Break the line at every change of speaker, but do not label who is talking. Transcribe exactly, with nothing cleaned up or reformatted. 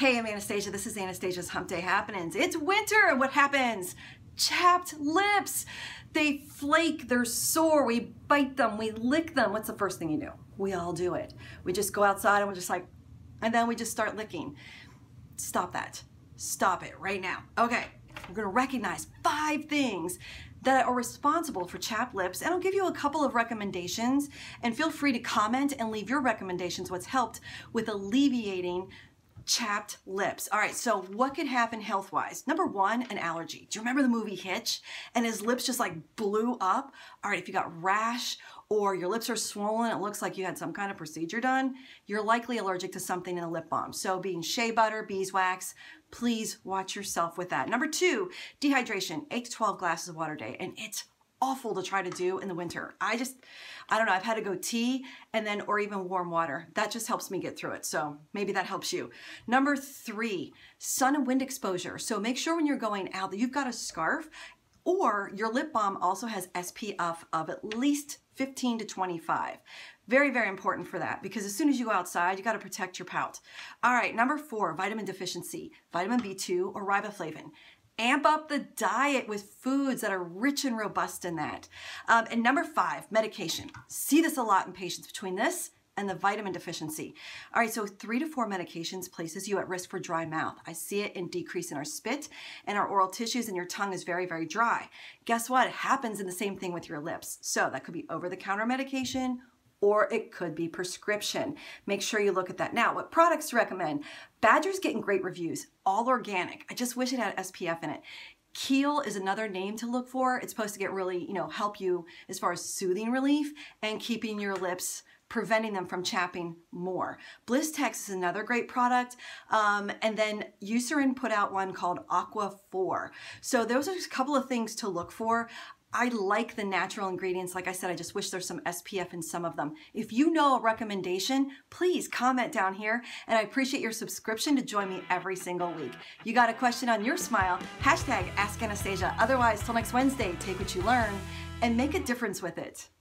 Hey, I'm Anastasia. This is Anastasia's Hump Day Happenings. It's winter, and what happens? Chapped lips. They flake, they're sore, we bite them, we lick them. What's the first thing you do? We all do it. We just go outside and we're just like, and then we just start licking. Stop that. Stop it right now. Okay, we're gonna recognize five things that are responsible for chapped lips, and I'll give you a couple of recommendations, and feel free to comment and leave your recommendations, what's helped with alleviating chapped lips. All right, so what could happen health-wise? Number one, an allergy. Do you remember the movie Hitch? And his lips just like blew up? All right, if you got rash or your lips are swollen, it looks like you had some kind of procedure done, you're likely allergic to something in a lip balm. So being shea butter, beeswax, please watch yourself with that. Number two, dehydration, eight to twelve glasses of water a day, and it's awful to try to do in the winter. I just, I don't know, I've had to go tea and then, or even warm water. That just helps me get through it. So maybe that helps you. Number three, sun and wind exposure. So make sure when you're going out that you've got a scarf, or your lip balm also has S P F of at least fifteen to twenty-five. Very, very important for that, because as soon as you go outside, you got to protect your pout. All right, number four, vitamin deficiency, vitamin B two or riboflavin. Amp up the diet with foods that are rich and robust in that. Um, and number five, medication. See this a lot in patients between this and the vitamin deficiency. All right, so three to four medications places you at risk for dry mouth. I see it in decrease in our spit and our oral tissues, and your tongue is very, very dry. Guess what? It happens in the same thing with your lips. So that could be over-the-counter medication, or it could be prescription. Make sure you look at that. Now, what products to recommend? Badger's getting great reviews, all organic. I just wish it had S P F in it. Kiehl is another name to look for. It's supposed to get really, you know, help you as far as soothing relief and keeping your lips, preventing them from chapping more. Blistex is another great product. Um, and then Eucerin put out one called Aqua four. So those are just a couple of things to look for. I like the natural ingredients. Like I said, I just wish there's some S P F in some of them. If you know a recommendation, please comment down here, and I appreciate your subscription to join me every single week. You got a question on your smile, hashtag Ask Anastasia. Otherwise, till next Wednesday, take what you learn and make a difference with it.